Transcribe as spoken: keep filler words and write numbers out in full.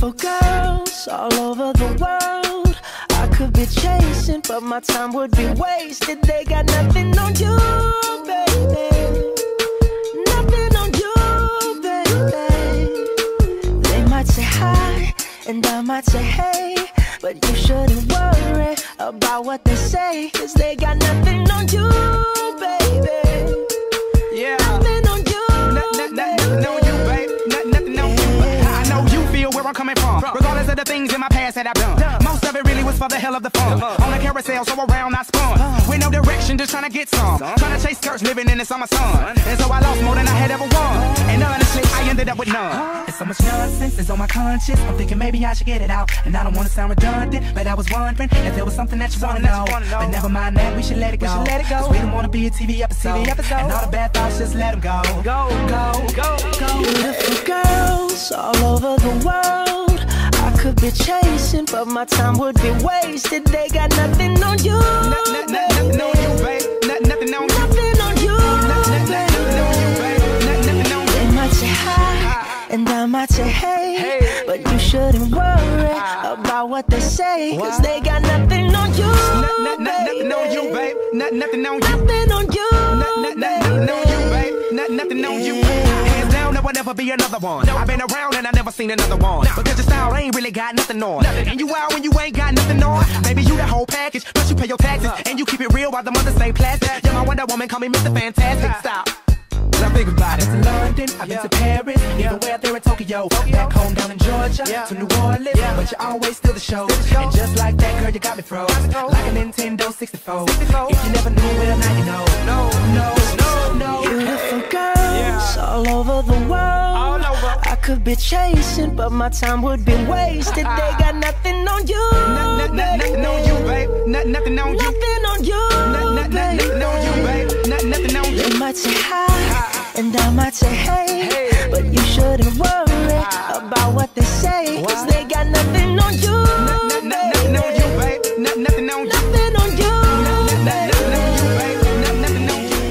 Beautiful girls all over the world I could be chasing, but my time would be wasted. They got nothing on you, baby. Nothing on you, baby. They might say hi, and I might say hey, but you shouldn't worry about what they say, cause they got nothing on you, baby. Yeah. Nothing on you, Nothing on you, babe. Nothing on you. I know you feel where I'm coming from, regardless of the things in my past that I've done. Most of it really was for the hell of the fun. On a carousel, so around I spun. With no direction, just trying to get some. Trying to chase skirts, living in the summer sun. And so I lost more than I had ever won. And honestly, I ended up with none. There's so much nonsense that's on my conscience. I'm thinking maybe I should get it out. And I don't want to sound redundant, but I was wondering if there was something that you want to know. But never mind that, we should let it go. Cause we don't want to be a T V episode. And all the bad thoughts, just let them go. Go, go, go, go. beautiful girls all over the world I could be chasing, but my time would be wasted. They got nothing on you, Nothing on you, babe. Nothing on you. nothing on you, Nothing on you, babe. Nothing on you. They might say hi, and I might say hey, but you shouldn't worry about what they say, cause they got nothing on you, Nothing on you, babe. Nothing on you. nothing on you, Nothing on you, babe. Nothing on you. Hands down, there will never be another one. I've been around and I never seen another one. Because your style ain't really got nothing on. And you out when you ain't got nothing on. Baby, you the whole package, plus you pay your taxes. And you keep it real while the mothers stay plastic. You're my Wonder Woman, call me Mister Fantastic. Stop. I think about it. To London, I've been to Paris, even way out there in Tokyo. Back home down in Georgia, to New Orleans, but you always steal the show. And just like that, girl, you got me froze, like a Nintendo sixty-four. If you never knew, well now you know. No, no, no, no. beautiful girls all over the world I could be chasing, but my time would be wasted. They got nothing on you, Nothing on you, babe. Nothing on you. nothing on you, Nothing on you, babe. Nothing on you. They might say hi, and I might say hey, but you shouldn't worry about what they say, cause they got nothing on you, Nothing on you, babe. Nothing on you. nothing on you, Nothing on you, babe. Nothing on you.